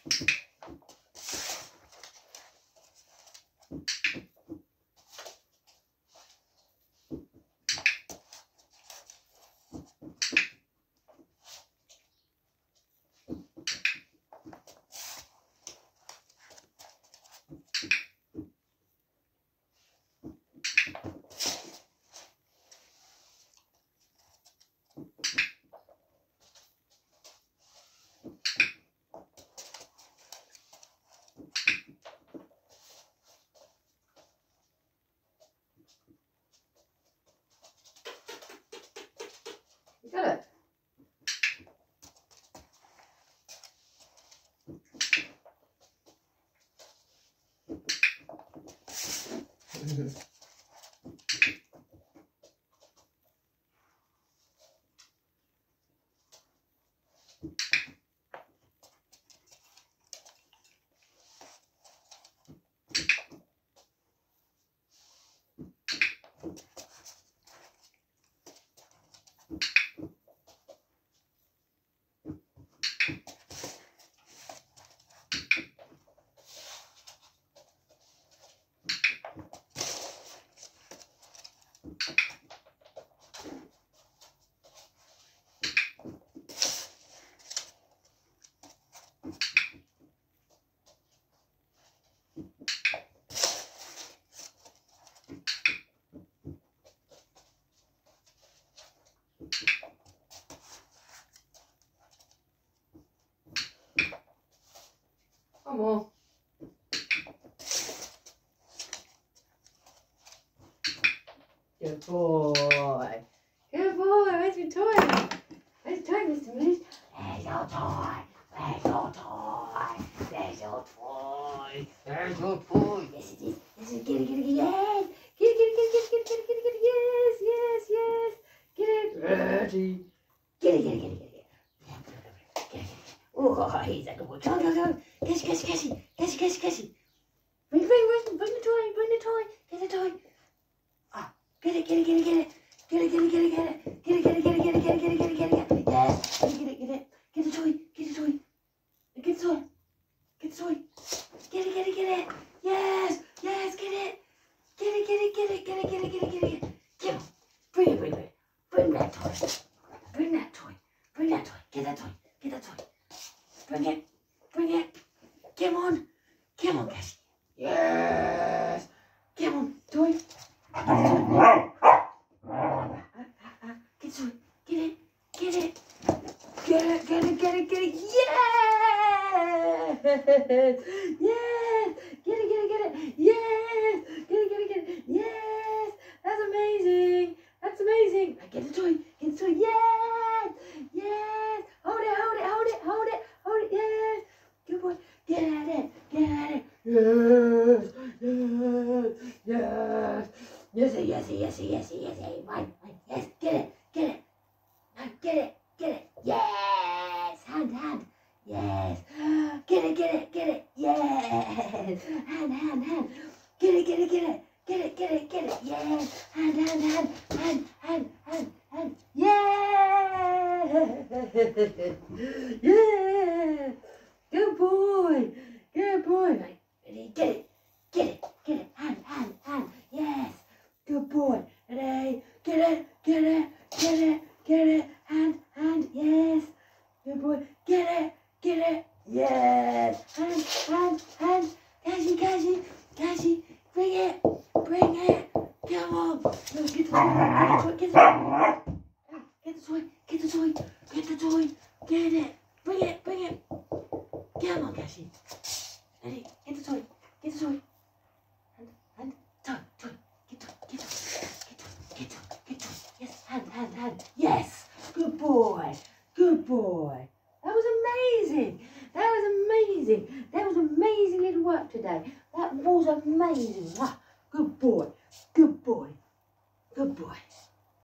You got it. One more. Good boy. Good boy. Where's your toy? Where's your toy, Mr. Moose? There's your toy. There's your toy. There's your toy. There's your toy. Yes, it is. Yes, it is. Get it, get it, get it. Yes. Get it, get it, get it, get it, get it, get it, get it. Yes, yes, yes. Get it. Ready. Get it, get it, get it, get it. Get it. Oh, he's a good boy. Go, go, go. Cassie, Cassie, Cassie. Cassie, Cassie, Cassie. Bring the toy. Bring the toy. Get the toy. Ah, get it, get it, get it, get it. Get it, get it, get it, get it. Get it, get it, get it, get it, get it, get it, get it, get it, get it. Yes. Get it, get it, get it. Get the toy. Get the toy. Get the toy. Get the toy. Get it, get it, get it. Yes. Yes, get it. Get it, get it, get it, get it, get it, get it, get it. Get it. Bring it, bring it. Bring that toy. Bring that toy. Bring that toy. Get that toy. Get that toy. Bring it. Bring it. Come on. Come on, Cassie. Yes. Come on, toy. Get the toy. Get it. Get it. Get it. Get it. Get it. Get it. Yes. Yes. Get it. Get it. Get it. Yes. Get it. Get it. Get it. Yes. That's amazing. That's amazing. Get the toy. Get the toy. Yes. Yes. Hold it. Hold it. Hold it. Hold it. Hold it. Yes. Good boy. Get at it. Get at it. Yes. Yes. Yes. Yes. Yes. Yes. Yes. Yes. Yes. Mine. Mine. Yes. Get it. Get it. Get it. Get it. Yes. Hand. Hand. Yes. Get it. Get it. Get it. Yes. Hand. Hand. Hand. Get it. Get it. Get it. Get it. Get it. Get it. Yes. Hand. Hand. Hand. Hand. Hand. Hand. Hand. Yes. Yes. Good boy. Good boy. Right. Ready? Get it. Get it. Get it. Hand. Hand. Hand. Yes. Good boy. Ready? Get it. Get it. Get it. Get it. Hand. Hand. Yes. Good boy. Get it. Get it. Yes. Hand. Hand. Hand. Cassie. Cassie. Cassie. Bring it. Bring it. Come on. No, get the toy. Get the toy. Get the toy. Get the toy. Get the toy. Get it. Bring it. Bring it. Come on, Cassie. Ready? Get the toy. Get the toy. Hand. Toy. Toy. Get toy. Get toy. Get toy. Get toy. Get toy. Yes. Hand. Hand. Hand. Yes. Good boy. Good boy. That was amazing. That was amazing. That was amazing little work today. That was amazing.